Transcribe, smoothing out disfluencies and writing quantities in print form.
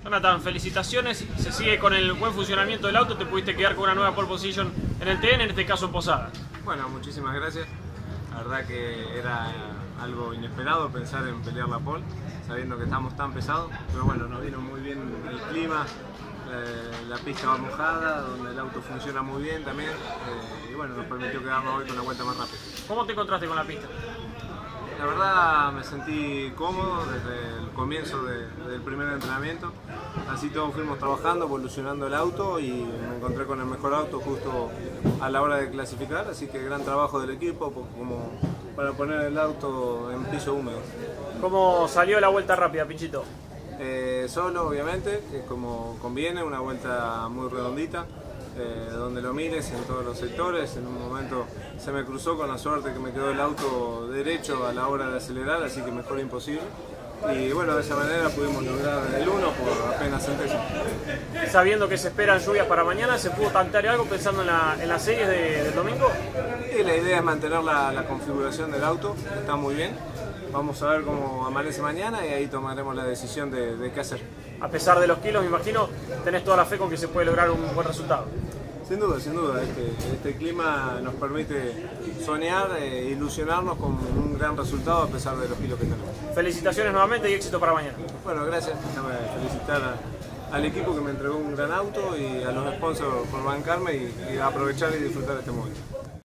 Jonathan, felicitaciones, se sigue con el buen funcionamiento del auto, te pudiste quedar con una nueva pole position en el TN, en este caso en Posada. Bueno, muchísimas gracias. La verdad que era algo inesperado pensar en pelear la pole, sabiendo que estamos tan pesados, pero bueno, nos vino muy bien el clima, la pista va mojada, donde el auto funciona muy bien también, y bueno, nos permitió quedarnos hoy con la vuelta más rápida. ¿Cómo te encontraste con la pista? La verdad me sentí cómodo desde el comienzo del primer entrenamiento, así todos fuimos trabajando, evolucionando el auto y me encontré con el mejor auto justo a la hora de clasificar, así que gran trabajo del equipo como para poner el auto en piso húmedo. ¿Cómo salió la vuelta rápida, Pichito? Solo, obviamente, que como conviene, una vuelta muy redondita, donde lo mires en todos los sectores. En un momento se me cruzó con la suerte que me quedó el auto derecho a la hora de acelerar, así que mejor imposible. Y bueno, de esa manera pudimos lograr el 1 por apenas centésimos. Sabiendo que se esperan lluvias para mañana, ¿se pudo tantear algo pensando en las series del domingo? Y la idea es mantener la configuración del auto, está muy bien. Vamos a ver cómo amanece mañana y ahí tomaremos la decisión de qué hacer. A pesar de los kilos, me imagino, tenés toda la fe con que se puede lograr un buen resultado. Sin duda, sin duda. Este clima nos permite soñar e ilusionarnos con un gran resultado a pesar de los kilos que tenemos. Felicitaciones nuevamente y éxito para mañana. Bueno, gracias. Déjame felicitar al equipo que me entregó un gran auto y a los sponsors por bancarme y aprovechar y disfrutar este momento.